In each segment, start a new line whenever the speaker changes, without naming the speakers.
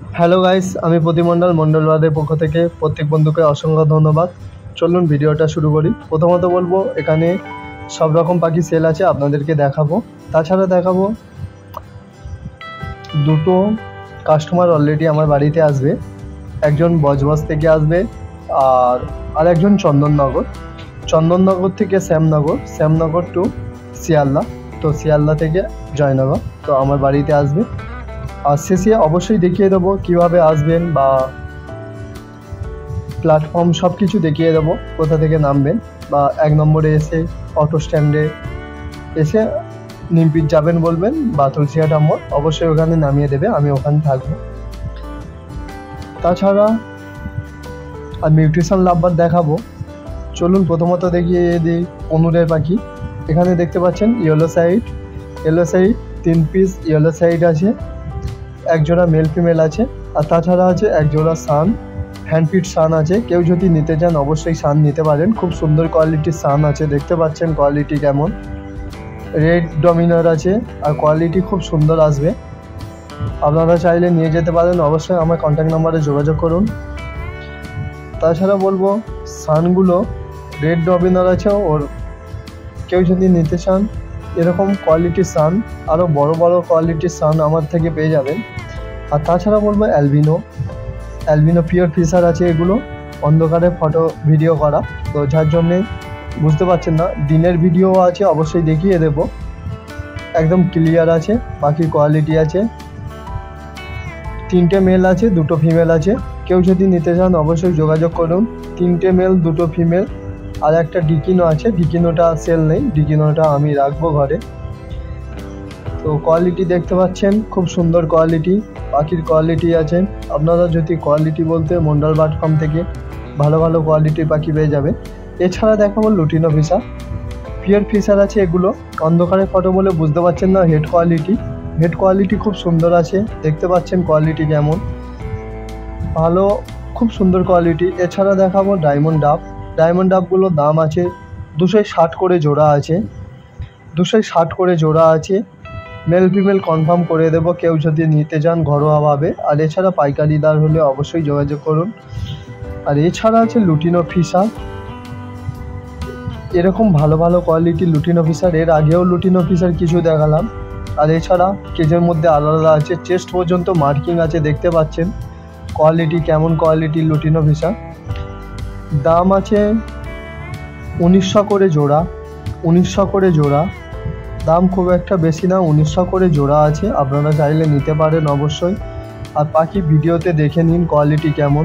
Hello guys, আমি প্রতিমণ্ডল মণ্ডলবাদের পক্ষ থেকে প্রত্যেক বন্ধুকে অসংখ্য ধন্যবাদ। চলুন ভিডিওটা শুরু করি। প্রথমত বলবো, এখানে সব রকম পাখি সেল আছে, আপনাদেরকে দেখাবো। তাছাড়া দেখাবো দুটো কাস্টমার অলরেডি আমার বাড়িতে আসবে। একজন বজবজ থেকে আসবে আর একজন চন্দননগর থেকে শ্যামনগর টু শিয়ালদা, তো শিয়ালদা থেকে জয়নগর, তো আমার বাড়িতে আসবে। আর শেষে অবশ্যই দেখিয়ে দেবো কীভাবে আসবেন বা প্ল্যাটফর্ম সব কিছু দেখিয়ে দেবো, কোথা থেকে নামবেন বা 1 নম্বরে এসে অটো স্ট্যান্ডে এসে নিমপিট যাবেন বলবেন বা তুলসিহাটা মোড়, অবশ্যই ওখানে নামিয়ে দেবে, আমি ওখানে থাকবো। তাছাড়া আর মিউটেশন লাভবার দেখাবো। চলুন প্রথমত দেখিয়ে দিই অনুরের পাখি। এখানে দেখতে পাচ্ছেন yellow side 3 piece yellow side আছে, একজোড়া মেল ফিমেল আছে, আর তাছাড়া আছে একজোড়া সান, হ্যান্ডপিট সান আছে। কেউ যদি নিতে চান অবশ্যই সান নিতে পারেন, খুব সুন্দর কোয়ালিটির সান আছে, দেখতে পাচ্ছেন কোয়ালিটি কেমন। রেড ডমিনার আছে আর কোয়ালিটি খুব সুন্দর আসবে, আপনারা চাইলে নিয়ে যেতে পারেন। অবশ্যই আমার কন্ট্যাক্ট নাম্বারে যোগাযোগ করুন। তাছাড়া বলবো সানগুলো রেড ডমিনার আছে, ওর কেউ যদি নিতে চান এরকম কোয়ালিটির সান, আরও বড় বড় কোয়ালিটির সান আমার থেকে পেয়ে যাবেন। আর তাছাড়া বলবো অ্যালবিনো পিওর ফিশার আছে, এগুলো অন্ধকারে ফটো ভিডিও করা, তো যার জন্যে বুঝতে পারছেন না। দিনের ভিডিও আছে, অবশ্যই দেখিয়ে দেব, একদম ক্লিয়ার আছে, বাকি কোয়ালিটি আছে। 3টে মেল আছে, 2টো ফিমেল আছে, কেউ যদি নিতে চান অবশ্যই যোগাযোগ করুন। 3টে মেল 2টো ফিমেল, আর একটা ডিকিনো আছে, ডিকিনোটা সেল নেই, ডিকিনোটা আমি রাখবো ঘরে। তো কোয়ালিটি দেখতে পাচ্ছেন, খুব সুন্দর কোয়ালিটি, পাখির কোয়ালিটি আছে। আপনারা যদি কোয়ালিটি বলতে মন্ডল বার্ড ফার্ম থেকে ভালো ভালো কোয়ালিটির পাখি পেয়ে যাবে। এছাড়া দেখাবো লুটিনো ফিশার, পিওর ফিশার আছে, এগুলো অন্ধকারে ফটো বলে বুঝতে পারছেন না। হেড কোয়ালিটি খুব সুন্দর আছে, দেখতে পাচ্ছেন কোয়ালিটি কেমন, ভালো, খুব সুন্দর কোয়ালিটি। এছাড়া দেখাবো ডায়মন্ড ডাবগুলোর দাম আছে 260 করে জোড়া আছে, মেল ফিমেল কনফার্ম করে দেবো, কেউ যদি নিতে চান ঘরোয়াভাবে। আর এছাড়া পাইকারিদার হলে অবশ্যই যোগাযোগ করুন। আর এছাড়া আছে লুটিনো ফিশার, এরকম ভালো ভালো কোয়ালিটির লুটিনো ফিশার, এর আগেও লুটিনো ফিশার কিছু দেখালাম। আর এছাড়া কেজের মধ্যে আলাদা আছে, চেস্ট পর্যন্ত মার্কিং আছে, দেখতে পাচ্ছেন কোয়ালিটি কেমন কোয়ালিটির লুটিনো ফিশার। দাম আছে 1900 করে জোড়া, দাম খুব একটা বেশি না, 1900 করে জোড়া আছে, আপনারা চাইলে নিতে পারেন অবশ্যই। আর পাখি ভিডিওতে দেখে নিন কোয়ালিটি কেমন,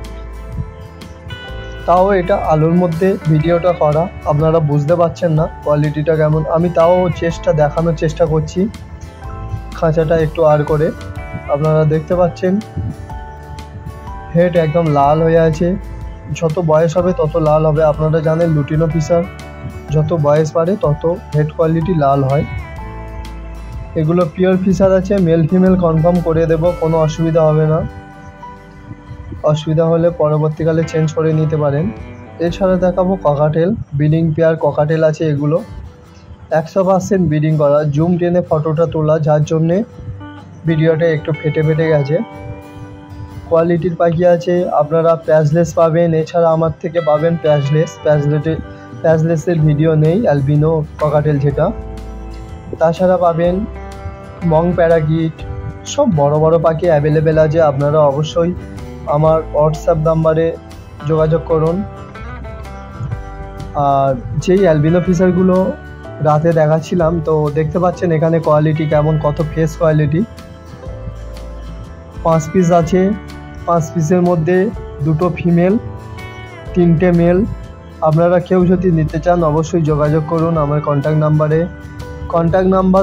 তাও এটা আলোর মধ্যে ভিডিওটা করা, আপনারা বুঝতে পারছেন না কোয়ালিটিটা কেমন। আমি তাও দেখানোর চেষ্টা করছি, খাঁচাটা একটু আর করে, আপনারা দেখতে পাচ্ছেন হেড একদম লাল হয়ে আছে, যত বয়স হবে তত লাল হবে। আপনারা জানেন লুটিনো ফিশার যত বয়স বাড়ে তত হেড কোয়ালিটি লাল হয়। এগুলো পিওর ফিশার আছে, মেল ফিমেল কনফার্ম করে দেব, কোনো অসুবিধা হবে না, অসুবিধা হলে পরবর্তীকালে চেঞ্জ করে নিতে পারেন। এছাড়া দেখাবো ককাটেল, ব্রিডিং পেয়ার ককাটেল আছে, এগুলো 100% ব্রিডিং করা, জুম টেনে ফটোটা তোলা, যার জন্যে ভিডিওটা একটু ফেটে গেছে। কোয়ালিটির পাখি আছে, আপনারা প্যাচলেস পাবেন, এছাড়া আমার থেকে পাবেন প্যাচলেসের ভিডিও নেই, অ্যালবিনো ককাটেল যেটা। তাছাড়া পাবেন মং প্যারাকিট, সব বড় বড় পাখি অ্যাভেলেবেল আছে, আপনারা অবশ্যই আমার হোয়াটসঅ্যাপ নাম্বারে যোগাযোগ করুন। আর যেই অ্যালবিনো ফিশারগুলো রাতে দেখাচ্ছিলাম, তো দেখতে পাচ্ছেন এখানে কোয়ালিটি কেমন, কত ফ্রেশ কোয়ালিটি। 5 পিস আছে, 5 পিসের মধ্যে 2টো ফিমেল 3টে মেল। আপনারা কেউ যদি নিতে চান অবশ্যই যোগাযোগ করুন আমার কন্ট্যাক্ট নাম্বার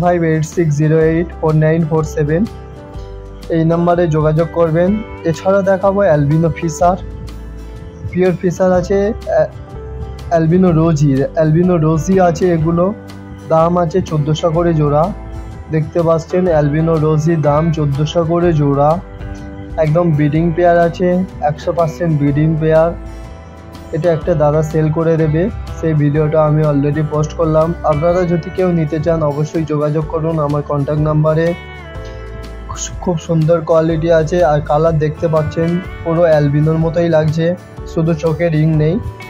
7586084947, এই নাম্বারে যোগাযোগ করবেন। এছাড়া দেখাবো অ্যালবিনো ফিশার, পিওর ফিশার আছে, অ্যালবিনো রোজি আছে, এগুলো দাম আছে 1400 করে জোড়া, দেখতে পাচ্ছেন অ্যালবিনো রোজি দাম 1400 করে জোড়া, একদম ব্রিডিং পেয়ার আছে, 100% ব্রিডিং পেয়ার। এটা একটা দাদা সেল করে দেবে, সেই ভিডিওটা আমি অলরেডি পোস্ট করলাম। আপনারা যদি কেউ নিতে চান অবশ্যই যোগাযোগ করুন আমার কন্ট্যাক্ট নাম্বারে। খুব সুন্দর কোয়ালিটি আছে। আর কালার দেখতে পাচ্ছেন পুরো অ্যালবিনোর মতোই লাগছে, শুধু চোখে রিং নেই।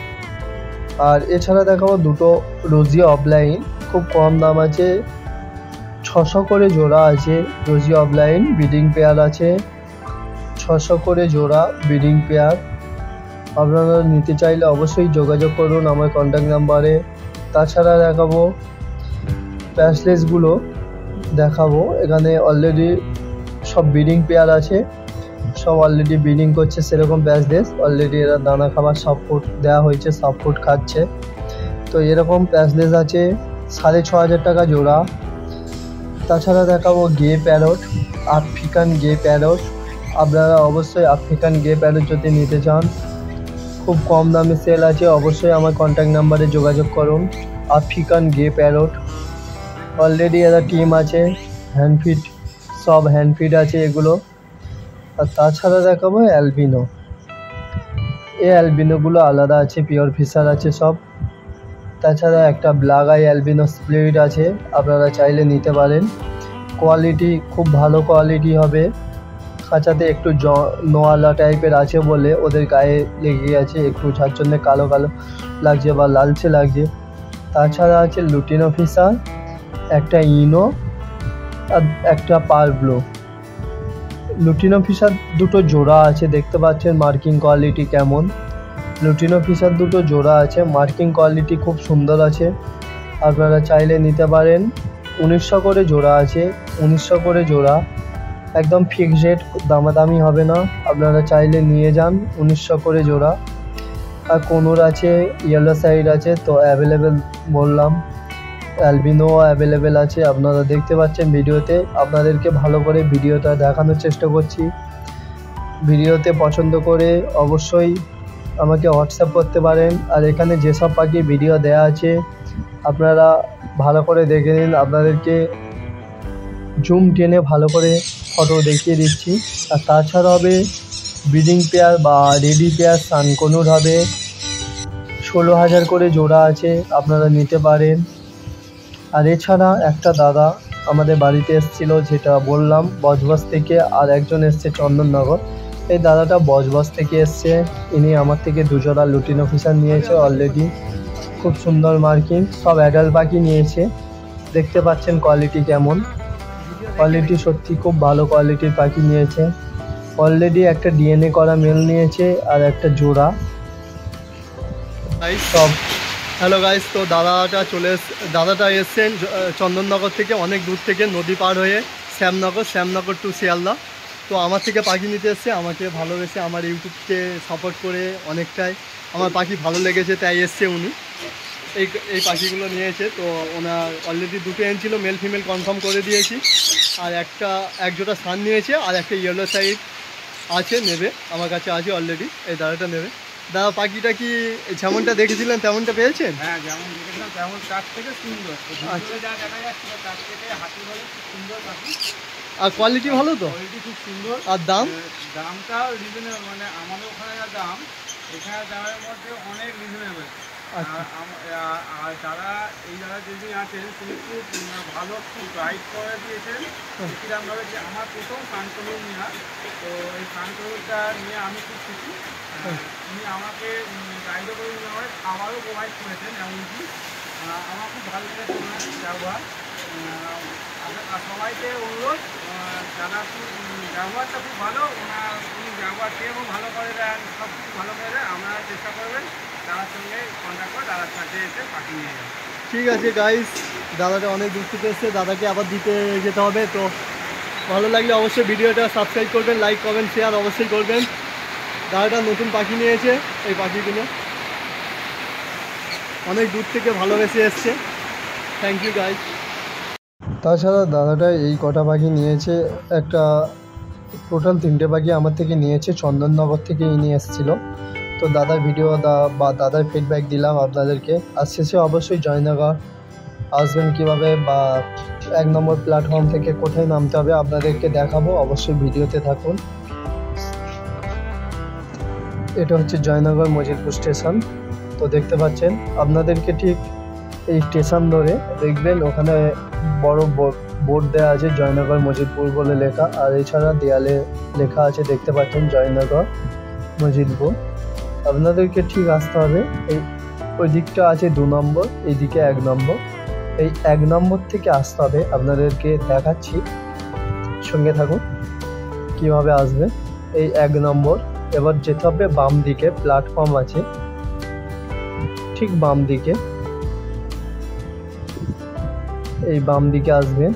আর এছাড়া দেখাবো দুটো রোজি অফলাইন, খুব কম দাম আছে, 600 করে জোড়া আছে। রোজি অফলাইন ব্রিডিং পেয়ার আছে, 600 করে জোড়া ব্রিডিং পেয়ার। আপনারা নিতে চাইলে অবশ্যই যোগাযোগ করুন আমার কন্ট্যাক্ট নাম্বারে। তাছাড়া দেখাবো প্যাসলেসগুলো দেখাবো। এখানে অলরেডি সব ব্রিডিং পেয়ার আছে, সব অলরেডি ব্রিডিং করছে সেরকম প্যাসলেস। অলরেডি এরা দানা খাবার সব ফুড দেওয়া হয়েছে, সব ফুড খাচ্ছে। তো এরকম প্যাসলেস আছে 6500 টাকা জোড়া। তাছাড়া দেখাবো grey parrot, African grey parrot. আপনারা অবশ্যই আফ্রিকান গে প্যারট যদি নিতে চান খুব কম দামে সেল আছে, অবশ্যই আমার কন্ট্যাক্ট নাম্বারে যোগাযোগ করুন। আফ্রিকান গে প্যারট অলরেডি এরা টিম আছে, হ্যান্ডফিট, সব হ্যান্ডফিট আছে এগুলো। আর তাছাড়া দেখাবো অ্যালবিনো। এই অ্যালবিনোগুলো আলাদা আছে, পিওর ফিশার আছে সব। তাছাড়া একটা ব্ল্যাক আই অ্যালবিনো স্প্লিট আছে, আপনারা চাইলে নিতে পারেন। কোয়ালিটি খুব ভালো কোয়ালিটি হবে। খাঁচাতে একটু নোয়ালা টাইপের আছে বলে ওদের গায়ে লেগে গেছে একটু, যার জন্য কালো কালো লাগছে বা লালচে লাগছে। তাছাড়া আছে লুটিনো ফিশার, একটা ইনো আর একটা পারব্লো। লুটিনো ফিশার দুটো জোড়া আছে, দেখতে পাচ্ছেন মার্কিং কোয়ালিটি কেমন। লুটিনো ফিশার দুটো জোড়া আছে, মার্কিং কোয়ালিটি খুব সুন্দর আছে। আপনারা চাইলে নিতে পারেন। 1900 করে জোড়া আছে, 1900 করে জোড়া, একদম ফিক্সড রেট, দামাদামি হবে না। আপনারা চাইলে নিয়ে যান, 1900 করে জোড়া। আর কোনোর আছে, ইয়েলো সাইড আছে, তো অ্যাভেলেবেল বললাম। অ্যালবিনো অ্যাভেলেবেল আছে, আপনারা দেখতে পাচ্ছেন ভিডিওতে। আপনাদেরকে ভালো করে ভিডিওটা দেখানোর চেষ্টা করছি। ভিডিওতে পছন্দ করে অবশ্যই আমাকে হোয়াটসঅ্যাপ করতে পারেন। আর এখানে যেসব পাখির ভিডিও দেওয়া আছে আপনারা ভালো করে দেখে নিন, আপনাদেরকে জুম টেনে ভালো করে ফটো দেখিয়ে দিচ্ছি। আর তাছাড়া হবে ব্রিডিং পেয়ার বা রেডি পেয়ার সানকনুর হবে, 16,000 করে জোড়া আছে, আপনারা নিতে পারেন। আর এছাড়া একটা দাদা আমাদের বাড়িতে এসেছিল, যেটা বললাম বজবজ থেকে, আর একজন এসছে চন্দননগর। এই দাদাটা বজবজ থেকে এসছে, ইনি আমার থেকে 2 জোড়া লুটিনো ফিশার নিয়েছে অলরেডি। খুব সুন্দর মার্কিং, সব অ্যাডাল্ট পাখি নিয়েছে। দেখতে পাচ্ছেন কোয়ালিটি কেমন, কোয়ালিটি সত্যি খুব ভালো কোয়ালিটির পাখি নিয়েছে। অলরেডি একটা ডিএনএ করা মেল নিয়েছে আর একটা জোড়া সব। হ্যালো গাইস, তো দাদাটা এসছেন চন্দননগর থেকে, অনেক দূর থেকে, নদী পার হয়ে শ্যামনগর টু শিয়ালদা। তো আমার থেকে পাখি নিতে এসছে, আমাকে ভালোবেসে আমার ইউটিউবকে সাপোর্ট করে অনেকটাই আমার পাখি ভালো লেগেছে, তাই এসছে উনি। এই পাখিগুলো নিয়েছে। তো ওনার অলরেডি 2টো এনেছিল, মেল ফিমেল কনফার্ম করে দিয়েছি। আর এক জোড়া সান নিয়েছে, আর একটা ইয়েলো সাইড আছে, নেবে, আমার কাছে আছে অলরেডি। এই দাদাটা নেবে। দাদা পাখিটা কি যেমনটা দেখেছিলেন তেমনটা পেয়েছেন?
হ্যাঁ, যেমন দেখেছিলাম তেমন, তার থেকে সুন্দর। যা দেখা যাচ্ছিল তার থেকে হাতি বলে খুব সুন্দর পাখি।
আর কোয়ালিটি ভালো তো?
কোয়ালিটি খুব সুন্দর।
আর
দামটাও রিজনেবল, মানে আমাদের ওখানে যা দাম, এখানে দামের মধ্যে অনেক রিজনেবল। আর যারা যিনি আছেন তিনি খুব ভালো, খুব গাইড করে দিয়েছেন কিরমভাবে। যে আমার প্রথম সানকনুর নেওয়া, তো এই সানকনুরটা নিয়ে আমি খুব খুশি। উনি আমাকে গাইডও করে নেওয়ার খাবারও প্রোভাইড করেছেন, এমনকি আমার খুব ভালো লেগেছে ওনার ব্যবহার। সবাইকে অনুরোধ, যারা খুব ব্যবহারটা খুব ভালো, উনি ব্যবহার খেয়েও ভালো করে দেন, সব কিছু ভালো করে দেন। আপনারা চেষ্টা করবেন দাদার সঙ্গে কন্ট্যাক্ট করে দাদার কাছে এসে পাখি নিয়ে যাবেন।
ঠিক আছে গাইস, দাদাটা অনেক দূর থেকে এসছে, দাদাকে আবার দিতে যেতে হবে। তো ভালো লাগলে অবশ্যই ভিডিওটা সাবস্ক্রাইব করবেন, লাইক কমেন্ট শেয়ার অবশ্যই করবেন। দাদাটা নতুন পাখি নিয়েছে, এই পাখিগুলো অনেক দূর থেকে ভালোবেসে এসছে। Thank you guys. তাছাড়া দাদাটা এই কটা পাখি নিয়েছে, একটা টোটাল 3টে পাখি আমার থেকে নিয়েছে, চন্দননগর থেকে ইনি এসেছিলো। তো দাদার ভিডিও বা দাদার ফিডব্যাক দিলাম আপনাদেরকে। আর শেষে অবশ্যই জয়নগর আসবেন কীভাবে বা 1 নম্বর প্ল্যাটফর্ম থেকে কোথায় নামতে হবে আপনাদেরকে দেখাবো, অবশ্যই ভিডিওতে থাকুন। এটা হচ্ছে জয়নগর মজিদপুর স্টেশন। তো দেখতে পাচ্ছেন, আপনাদেরকে ঠিক এই স্টেশন ধরে দেখবেন ওখানে বড় বোর্ড দেওয়া আছে জয়নগর মজিদপুর বলে লেখা, আর এছাড়া দেয়ালে লেখা আছে দেখতে পাচ্ছেন জয়নগর মজিদপুর। আপনাদেরকে ঠিক আসতে হবে, এই ওই দিকটা আছে 2 নম্বর, এই দিকে 1 নম্বর। এই 1 নম্বর থেকে আসতে হবে, আপনাদেরকে দেখাচ্ছি, সঙ্গে থাকুন কিভাবে আসবে। এই 1 নম্বর, এবার যেতে হবে বাম দিকে, প্ল্যাটফর্ম আছে ঠিক বাম দিকে, এই বাম দিকে আসবেন।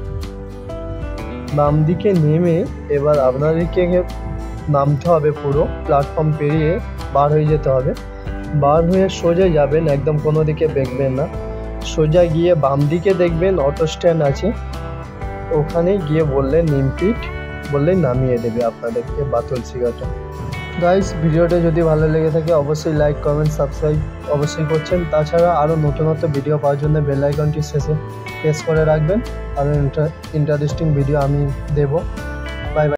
বাম দিকে নেমে এবার আপনাদেরকে নামতে হবে, পুরো প্ল্যাটফর্ম পেরিয়ে বার হয়ে যেতে হবে। বার হয়ে সোজা যাবেন, একদম কোনো দিকে দেখবেন না, সোজা গিয়ে বাম দিকে দেখবেন অটো স্ট্যান্ড আছে, ওখানে গিয়ে বললেন নিমপিট, বললেই নামিয়ে দেবে আপনাদেরকে বাতুলসিঘাটে। গাইস, ভিডিওটা যদি ভালো লেগে থাকে অবশ্যই লাইক, কমেন্ট, সাবস্ক্রাইব অবশ্যই করছেন। তাছাড়া আরও নতুন ভিডিও পাওয়ার জন্য বেল আইকনটি শেষে প্রেস করে রাখবেন, আরও ইন্টারেস্টিং ভিডিও আমি দেব।